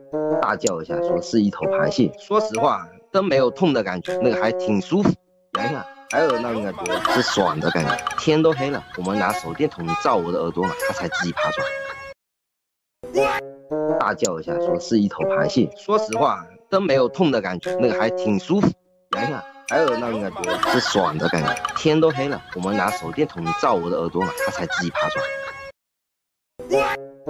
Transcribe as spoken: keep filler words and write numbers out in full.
大叫一下，说是一头螃蟹。说实话，真没有痛的感觉，那个还挺舒服。痒痒，还有那种感觉是爽的感觉。天都黑了，我们拿手电筒照我的耳朵嘛，它才自己爬出来。大叫一下，说是一头螃蟹。说实话，真没有痛的感觉，那个还挺舒服。痒痒，还有那种感觉是爽的感觉。天都黑了，我们拿手电筒照我的耳朵嘛，它才自己爬出来。